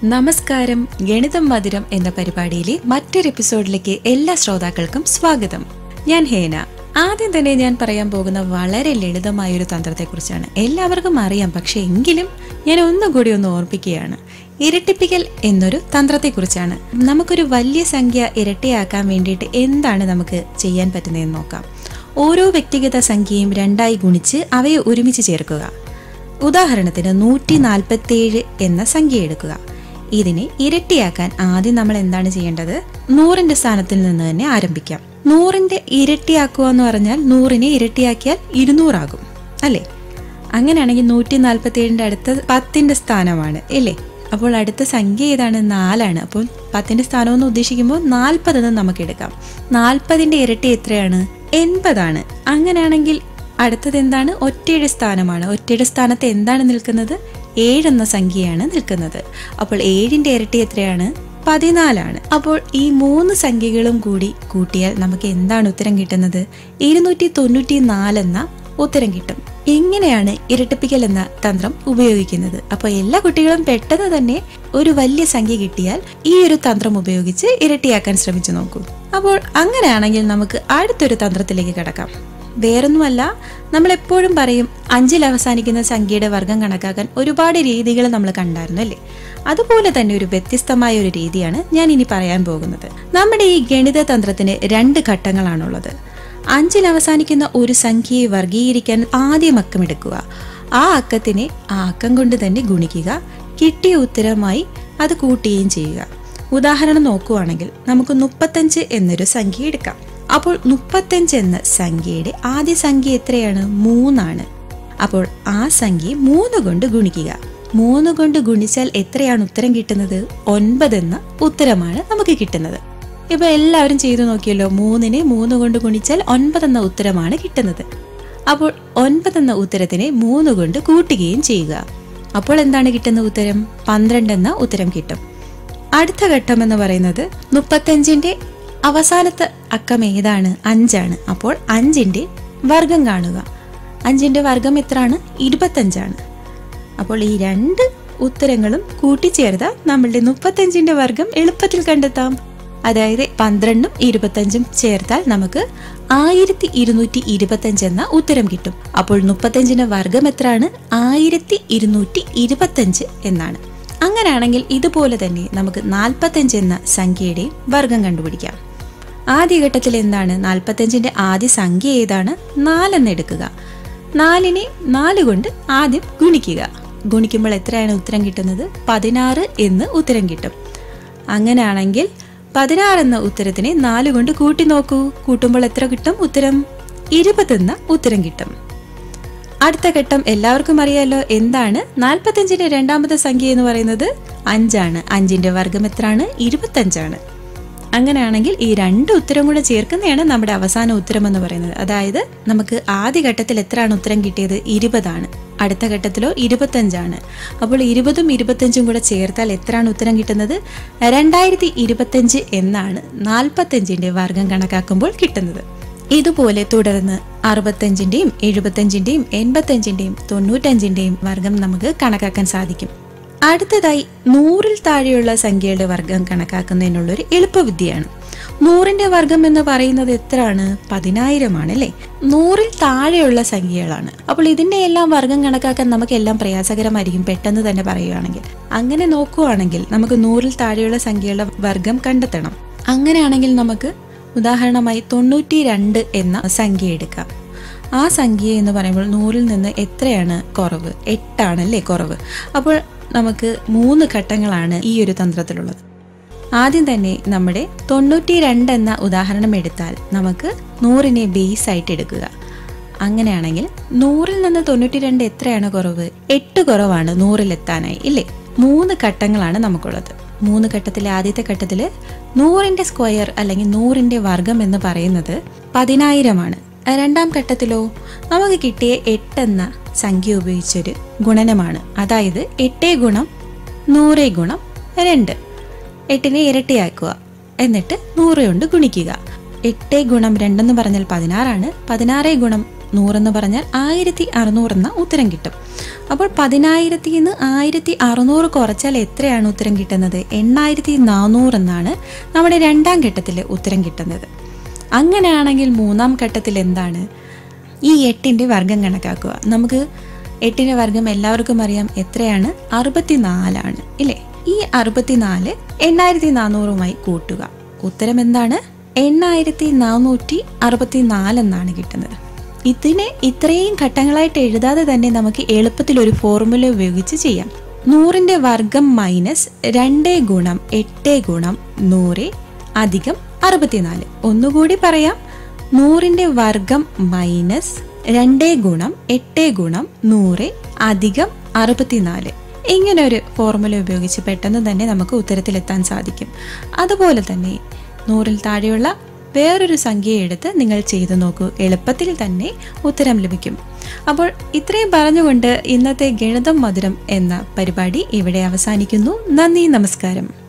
നമസ്കാരം. ഗണിതം മധുരം എന്ന പരിപാടിയിലെ മറ്റൊരു എപ്പിസോഡിലേക്ക് എല്ലാ ശ്രോതാക്കൾക്കും സ്വാഗതം. ഞാൻ ഹേന. ആദ്യം തന്നെ ഞാൻ പറയാൻ പോകുന്ന വളരെ ലളിതമായൊരു തന്ത്രത്തെക്കുറിച്ചാണ്. എല്ലാവർക്കും അറിയാം, പക്ഷെ എങ്കിലും ഞാൻ ഒന്നുകൂടി ഒന്ന് ഓർപ്പിക്കുകയാണ്. ഇരട്ടിപ്പിക്കൽ എന്നൊരു തന്ത്രത്തെക്കുറിച്ചാണ്. നമുക്കൊരു വലിയ സംഖ്യ ഇരട്ടിയാക്കാൻ വേണ്ടിയിട്ട് എന്താണ് നമുക്ക് ചെയ്യാൻ പറ്റുന്നതെന്ന് നോക്കാം. ഓരോ വ്യക്തിഗത സംഖ്യയും 2ആയി ഗുണിച്ച് അവയെ ഒരുമിച്ച് ചേർക്കുക. ഉദാഹരണത്തിന് 147 എന്ന സംഖ്യ എടുക്കുക. ഇതിനെ ഇരട്ടിയാക്കാൻ ആദ്യം നമ്മൾ എന്താണ് ചെയ്യേണ്ടത്? 100ന്റെ സ്ഥാനത്തിൽ നിന്ന് തന്നെ ആരംഭിക്കാം. 100ന്റെ ഇരട്ടിയാക്കുക എന്ന് പറഞ്ഞാൽ 100നെ ഇരട്ടിയാക്കിയാൽ 200 ആകും അല്ലേ? അങ്ങനെയാണെങ്കിൽ 147ന്റെ അടുത്ത 10ന്റെ സ്ഥാനമാണ് അല്ലേ? അപ്പോൾ അടുത്ത സംഖ്യ ഏതാണ്? 4ആണ്. അപ്പോൾ 10ന്റെ സ്ഥാനം എന്ന് ഉദ്ദേശിക്കുമ്പോൾ 40 എന്ന് നമുക്ക് എടുക്കാം. 40ന്റെ ഇരട്ടി എത്രയാണ്? 80 ആണ്. അങ്ങനെയാണെങ്കിൽ അടുത്തത് എന്താണ്? ഒറ്റയുടെ സ്ഥാനമാണ്. ഒറ്റയുടെ സ്ഥാനത്ത് എന്താണ് നിൽക്കുന്നത്? 7 എന്ന സംഖ്യയാണ് നിൽക്കുന്നത്. അപ്പോൾ 7ന്റെ ഇരട്ടി എത്രയാണ്? 14ആണ്. അപ്പോൾ ഈ 3 സംഖ്യകളും കൂടി കൂട്ടിയാൽ നമുക്ക് എന്താണ് ഉത്തരം കിട്ടുന്നത്? 294 എന്ന ഉത്തരം കിട്ടും. ഇങ്ങനെയാണ് ഇരട്ടിപ്പിക്കൽ എന്ന തന്ത്രം ഉപയോഗിക്കുന്നത്. അപ്പോൾ എല്ലാ കുട്ടികളും പെട്ടെന്ന് തന്നെ ഒരു വലിയ സംഖ്യ കിട്ടിയാൽ ഈ ഒരു തന്ത്രം ഉപയോഗിച്ച് ഇരട്ടിയാക്കാൻ ശ്രമിച്ചു നോക്കൂ. അപ്പോൾ അങ്ങനെയാണെങ്കിൽ നമുക്ക് അടുത്തൊരു തന്ത്രത്തിലേക്ക് കടക്കാം. വേറൊന്നുമല്ല, നമ്മൾ എപ്പോഴും പറയും 5ൽ അവസാനിക്കുന്ന സംഖ്യയുടെ വർഗം കണക്കാക്കാൻ ഒരുപാട് രീതികൾ നമ്മൾ കണ്ടായിരുന്നു അല്ലേ? അതുപോലെ തന്നെ ഒരു വ്യത്യസ്തമായ ഒരു രീതിയാണ് ഞാൻ ഇനി പറയാൻ പോകുന്നത്. നമ്മുടെ ഈ ഗണിത തന്ത്രത്തിന് 2 ഘട്ടങ്ങളാണുള്ളത്. 5ൽ അവസാനിക്കുന്ന ഒരു സംഖ്യയെ വർഗീകരിക്കാൻ ആദ്യം അക്കം എടുക്കുക. ആ അക്കത്തിനെ ആ അക്കം കൊണ്ട് തന്നെ ഗുണിക്കുക. കിട്ടിയ ഉത്തരമായി അത് കൂട്ടുകയും ചെയ്യുക. ഉദാഹരണം നോക്കുകയാണെങ്കിൽ നമുക്ക് 35 എന്നൊരു സംഖ്യ എടുക്കാം. അപ്പോൾ 35 എന്ന സംഖ്യയുടെ ആദ്യ സംഖ്യ എത്രയാണ്? 3 ആണ്. അപ്പോൾ ആ സംഖ്യ 3 കൊണ്ട് ഗുണിക്കുക. 3 കൊണ്ട് ഗുണിച്ചാൽ എത്രയാണ് ഉത്തരം കിട്ടുന്നത്? 9 എന്ന ഉത്തരമാണ് നമുക്ക് കിട്ടുന്നത്. ഇപ്പൊ എല്ലാവരും ചെയ്തു നോക്കിയല്ലോ. 3നെ 3 കൊണ്ട് ഗുണിച്ചാൽ 9 എന്ന ഉത്തരമാണ് കിട്ടുന്നത്. അപ്പോൾ 9 എന്ന ഉത്തരത്തിനെ 3 കൊണ്ട് കൂട്ടുകയും ചെയ്യുക. അപ്പോൾ എന്താണ് കിട്ടുന്ന ഉത്തരം? 12 എന്ന ഉത്തരം കിട്ടും. അടുത്ത ഘട്ടം എന്ന് പറയുന്നത് 35ന്റെ അവസാനത്തെ അക്കം ഏതാണ്? 5 ആണ്. അപ്പോൾ 5ന്റെ വർഗം കാണുക. 5ന്റെ വർഗം എത്രയാണ്? 25 ആണ്. അപ്പോൾ ഈ 2 ഉത്തരങ്ങളും കൂട്ടിച്ചേർത്താൽ നമ്മളുടെ 35ന്റെ വർഗം എളുപ്പത്തിൽ കണ്ടെത്താം. അതായത് 12ഉം 25ഉം ചേർത്താൽ നമുക്ക് 1225 എന്ന ഉത്തരം കിട്ടും. അപ്പോൾ 35ന്റെ വർഗം എത്രയാണ്? 1225 എന്നാണ്. അങ്ങനെയാണെങ്കിൽ ഇതുപോലെ തന്നെ നമുക്ക് 45 എന്ന സംഖ്യയുടെ വർഗം കണ്ടുപിടിക്കാം. ആദ്യഘട്ടത്തിൽ എന്താണ്? 45ന്റെ ആദ്യ സംഖ്യ ഏതാണ്? 4 എന്ന് എടുക്കുക. 4നെ 4 കൊണ്ട് ആദ്യം ഗുണിക്കുക. ഗുണിക്കുമ്പോൾ എത്രയാണ് ഉത്തരം കിട്ടുന്നത്? 16 എന്ന് ഉത്തരം കിട്ടും. അങ്ങനെയാണെങ്കിൽ 16 എന്ന ഉത്തരത്തിനെ 4 കൊണ്ട് കൂട്ടി നോക്കൂ. കൂട്ടുമ്പോൾ എത്ര കിട്ടും? ഉത്തരം 20 എന്ന ഉത്തരം കിട്ടും. അടുത്ത ഘട്ടം എല്ലാവർക്കും അറിയാലോ. എന്താണ്? 45ന്റെ രണ്ടാമത്തെ സംഖ്യ എന്ന് പറയുന്നത് 5 ആണ്. 5ന്റെ വർഗം എത്രയാണ്? 25 ആണ്. അങ്ങനെയാണെങ്കിൽ ഈ 2 ഉത്തരം കൂടെ ചേർക്കുന്നതാണ് നമ്മുടെ അവസാന ഉത്തരം എന്ന് പറയുന്നത്. അതായത് നമുക്ക് ആദ്യ ഘട്ടത്തിൽ എത്രയാണ് ഉത്തരം കിട്ടിയത്? 20 ആണ്. അടുത്ത ഘട്ടത്തിലോ 25 ആണ്. അപ്പോൾ 20ഉം 25ഉം കൂടെ ചേർത്താൽ എത്രയാണ് ഉത്തരം കിട്ടുന്നത്? 2025 എന്നാണ് 45ന്റെ വർഗം കണക്കാക്കുമ്പോൾ കിട്ടുന്നത്. ഇതുപോലെ തുടർന്ന് 65ന്റെയും 75ന്റെയും 85ന്റെയും 95ന്റെയും വർഗം നമുക്ക് കണക്കാക്കാൻ സാധിക്കും. അടുത്തതായി 100ൽ താഴെയുള്ള സംഖ്യയുടെ വർഗം കണക്കാക്കുന്നതിനുള്ളൊരു എളുപ്പവിദ്യയാണ്. 100ന്റെ വർഗം എന്ന് പറയുന്നത് എത്രയാണ്? 10,000 ആണ് അല്ലേ? 100ൽ താഴെയുള്ള സംഖ്യകളാണ്. അപ്പോൾ ഇതിന്റെ എല്ലാം വർഗം കണക്കാക്കാൻ നമുക്ക് എല്ലാം പ്രയാസകരമായിരിക്കും, പെട്ടെന്ന് തന്നെ പറയുകയാണെങ്കിൽ. അങ്ങനെ നോക്കുകയാണെങ്കിൽ നമുക്ക് 100ൽ താഴെയുള്ള സംഖ്യകളുടെ വർഗം കണ്ടെത്തണം. അങ്ങനെയാണെങ്കിൽ നമുക്ക് ഉദാഹരണമായി 92 എന്ന സംഖ്യ എടുക്കാം. ആ സംഖ്യ എന്ന് പറയുമ്പോൾ 100ൽ നിന്ന് എത്രയാണ് കുറവ്? 8 ആണല്ലേ കുറവ്. അപ്പോൾ നമുക്ക് 3 ഘട്ടങ്ങളാണ് ഈ ഒരു തന്ത്രത്തിലുള്ളത്. ആദ്യം തന്നെ നമ്മുടെ 92 എന്ന ഉദാഹരണം എടുത്താൽ നമുക്ക് 100നെ ബേസ് ആയിട്ട് എടുക്കുക. അങ്ങനെയാണെങ്കിൽ 100ൽ നിന്ന് 92 എത്രയാണ് കുറവ്? 8 കുറവാണ് 100ൽ എത്താനായി ഇല്ലേ? 3 ഘട്ടങ്ങളാണ് നമുക്കുള്ളത്. 3 ഘട്ടത്തിലെ ആദ്യത്തെ ഘട്ടത്തില് 100ന്റെ സ്ക്വയർ അല്ലെങ്കിൽ 100ന്റെ വർഗം എന്ന് പറയുന്നത് 10,000 ആണ്. രണ്ടാം ഘട്ടത്തിലോ നമുക്ക് കിട്ടിയ 8 എന്ന സംഖ്യ ഉപയോഗിച്ചൊരു ഗുണനമാണ്. അതായത് 8 ഗുണം 100 ഗുണം 2. 8നെ ഇരട്ടിയാക്കുക. എന്നിട്ട് 100 കൊണ്ട് ഗുണിക്കുക. 8 ഗുണം 2 എന്ന് പറഞ്ഞാൽ 16 ആണ്. 16 ഗുണം 100 എന്ന് പറഞ്ഞാൽ 1600 എന്ന ഉത്തരം കിട്ടും. അപ്പോൾ 10,000 നിന്ന് 1600 കുറച്ചാൽ എത്രയാണ് ഉത്തരം കിട്ടുന്നത്? 8400 എന്നാണ് നമ്മുടെ രണ്ടാം ഘട്ടത്തിൽ ഉത്തരം കിട്ടുന്നത്. അങ്ങനെയാണെങ്കിൽ മൂന്നാം ഘട്ടത്തിൽ എന്താണ്? ഈ 8ൻ്റെ വർഗം കണക്കാക്കുക. നമുക്ക് 8ൻ്റെ വർഗം എല്ലാവർക്കും അറിയാം, എത്രയാണ്? 64 ആണ് ഇല്ലേ? ഈ 64 8400മായി കൂട്ടുക. ഉത്തരം എന്താണ്? 8464 എന്നാണ് കിട്ടുന്നത്. ഇതിനെ ഇത്രയും ഘട്ടങ്ങളായിട്ട് എഴുതാതെ തന്നെ നമുക്ക് എളുപ്പത്തിൽ ഒരു ഫോർമുല ഉപയോഗിച്ച് ചെയ്യാം. 100ൻ്റെ വർഗം മൈനസ് 2 ഗുണം 8 ഗുണം 100 അധികം 64. ഒന്നുകൂടി പറയാം, 100ൻ്റെ വർഗം മൈനസ് 2 ഗുണം 8 ഗുണം 100 അധികം 64. ഇങ്ങനെ ഒരു ഫോർമുല ഉപയോഗിച്ച് പെട്ടെന്ന് തന്നെ നമുക്ക് ഉത്തരത്തിലെത്താൻ സാധിക്കും. അതുപോലെ തന്നെ 100ൽ താഴെയുള്ള വേറൊരു സംഖ്യ എടുത്ത് നിങ്ങൾ ചെയ്തു നോക്കൂ, എളുപ്പത്തിൽ തന്നെ ഉത്തരം ലഭിക്കും. അപ്പോൾ ഇത്രയും പറഞ്ഞുകൊണ്ട് ഇന്നത്തെ ഗണിതം മധുരം എന്ന പരിപാടി ഇവിടെ അവസാനിക്കുന്നു. നന്ദി, നമസ്കാരം.